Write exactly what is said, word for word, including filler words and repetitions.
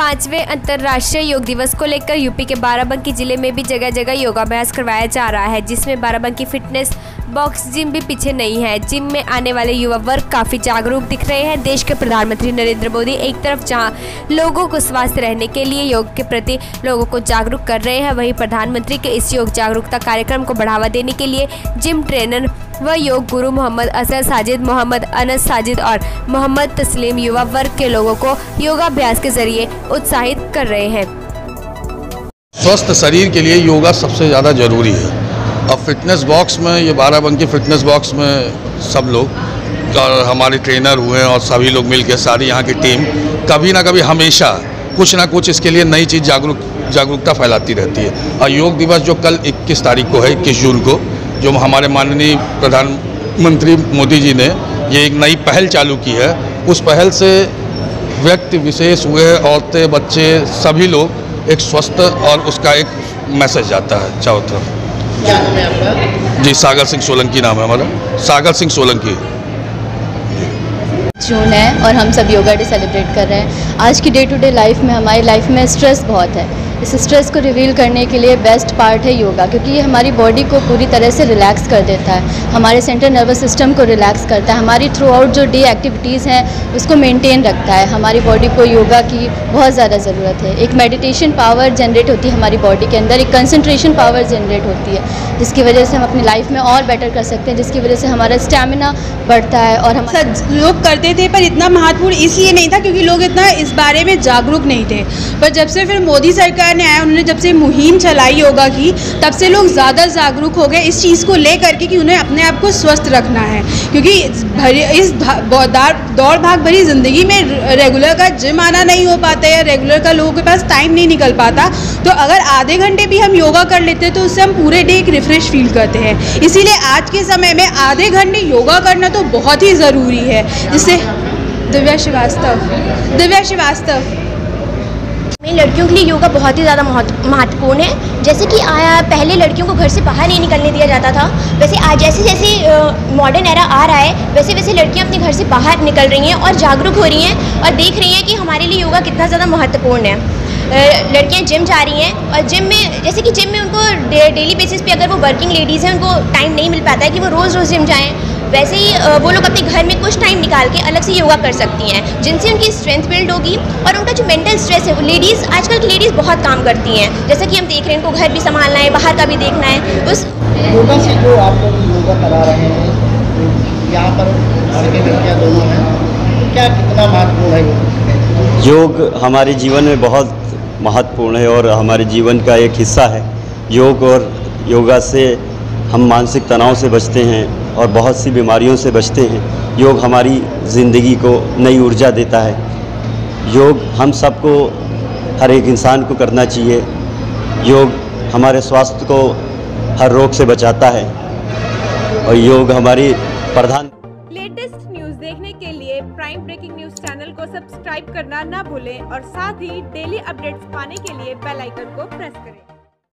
पाँचवें अंतर्राष्ट्रीय योग दिवस को लेकर यूपी के बाराबंकी जिले में भी जगह जगह योगाभ्यास करवाया जा रहा है, जिसमें बाराबंकी फिटनेस बॉक्स जिम भी पीछे नहीं है। जिम में आने वाले युवा वर्ग काफ़ी जागरूक दिख रहे हैं। देश के प्रधानमंत्री नरेंद्र मोदी एक तरफ जहां लोगों को स्वस्थ रहने के लिए योग के प्रति लोगों को जागरूक कर रहे हैं, वहीं प्रधानमंत्री के इस योग जागरूकता कार्यक्रम को बढ़ावा देने के लिए जिम ट्रेनर व योग गुरु मोहम्मद असर साजिद, मोहम्मद अनस साजिद और मोहम्मद तस्लीम युवा वर्ग के लोगों को योगाभ्यास के जरिए उत्साहित कर रहे हैं। स्वस्थ शरीर के लिए योगा सबसे ज़्यादा ज़रूरी है। अब फिटनेस बॉक्स में, ये बाराबंकी फिटनेस बॉक्स में सब लोग हमारे ट्रेनर हुए और सभी लोग मिलकर सारी यहाँ की टीम कभी ना कभी हमेशा कुछ ना कुछ इसके लिए नई चीज़ जागरूक जागरूकता फैलाती रहती है। और योग दिवस जो कल इक्कीस तारीख को है, इक्कीस जून को, जो हमारे माननीय प्रधानमंत्री मोदी जी ने ये एक नई पहल चालू की है, उस पहल से व्यक्ति विशेष हुए, औरतें, बच्चे, सभी लोग एक स्वस्थ और उसका एक मैसेज जाता है चारों तरफ। क्या नाम है आपका? जी, सागर सिंह सोलंकी नाम है हमारा, सागर सिंह सोलंकी। जून है और हम सब योगा डे सेलिब्रेट कर रहे हैं। आज की डे टू डे लाइफ में हमारी लाइफ में स्ट्रेस बहुत है। इस स्ट्रेस को रिवील करने के लिए बेस्ट पार्ट है योगा, क्योंकि ये हमारी बॉडी को पूरी तरह से रिलैक्स कर देता है, हमारे सेंट्रल नर्वस सिस्टम को रिलैक्स करता है, हमारी थ्रू आउट जो डे एक्टिविटीज़ हैं उसको मेंटेन रखता है। हमारी बॉडी को योगा की बहुत ज़्यादा ज़रूरत है। एक मेडिटेशन पावर जनरेट होती है हमारी बॉडी के अंदर, एक कंसंट्रेशन पावर जनरेट होती है, जिसकी वजह से हम अपनी लाइफ में और बेटर कर सकते हैं, जिसकी वजह से हमारा स्टेमिना बढ़ता है। और हम लोग करते थे पर इतना महत्वपूर्ण इसलिए नहीं था क्योंकि लोग इतना इस बारे में जागरूक नहीं थे। पर जब से फिर मोदी सरकार ने आया, उन्होंने जब से मुहिम चलाई योगा की, तब से लोग ज़्यादा जागरूक हो गए इस चीज़ को लेकर के कि उन्हें अपने आप को स्वस्थ रखना है। क्योंकि इस दौड़ भाग भरी ज़िंदगी में रेगुलर का जिम आना नहीं हो पाता है, रेगुलर का लोगों के पास टाइम नहीं निकल पाता, तो अगर आधे घंटे भी हम योगा कर लेते हैं तो उससे हम पूरे डे एक रिफ्रेश फील करते हैं। इसीलिए आज के समय में आधे घंटे योगा करना तो बहुत ही ज़रूरी है। जिससे दिव्या श्रीवास्तव दिव्या श्रीवास्तव लड़कियों के लिए योगा बहुत ही ज़्यादा महत्वपूर्ण है। जैसे कि आया पहले लड़कियों को घर से बाहर नहीं निकलने दिया जाता था, वैसे आज जैसे जैसे मॉडर्न एरा आ रहा है वैसे वैसे लड़कियां अपने घर से बाहर निकल रही हैं और जागरूक हो रही हैं और देख रही हैं कि हमारे लिए योगा कितना ज़्यादा महत्वपूर्ण है। लड़कियां जिम जा रही हैं और जिम में जैसे कि जिम में उनको डे, डेली बेसिस पे अगर वो वर्किंग लेडीज़ हैं उनको टाइम नहीं मिल पाता है कि वो रोज़ रोज़ जिम जाएँ, वैसे ही वो लोग अपने घर में कुछ टाइम निकाल के अलग से योगा कर सकती हैं, जिनसे उनकी स्ट्रेंथ बिल्ड होगी और उनका जो मेंटल स्ट्रेस है, वो लेडीज़ आजकल की लेडीज़ बहुत काम करती हैं, जैसा कि हम देख रहे हैं उनको घर भी संभालना है, बाहर का भी देखना है। उस योगा से जो आप लोग योगा करा रहे हैं, यहाँ पर लड़के लड़कियाँ दोनों हैं, क्या कितना महत्वपूर्ण है योग? हमारे जीवन में बहुत महत्वपूर्ण है और हमारे जीवन का एक हिस्सा है योग। और योगा से हम मानसिक तनाव से बचते हैं और बहुत सी बीमारियों से बचते हैं। योग हमारी ज़िंदगी को नई ऊर्जा देता है। योग हम सबको, हर एक इंसान को करना चाहिए। योग हमारे स्वास्थ्य को हर रोग से बचाता है और योग हमारी प्रधान। लेटेस्ट न्यूज़ देखने के लिए प्राइम ब्रेकिंग न्यूज़ चैनल को सब्सक्राइब करना ना भूलें और साथ ही डेली अपडेट्स पाने के लिए बेल आइकन को प्रेस करें।